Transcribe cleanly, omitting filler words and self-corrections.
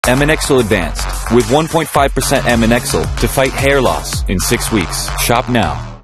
Aminexil Advanced with 1.5% Aminexil to fight hair loss in 6 weeks. Shop now.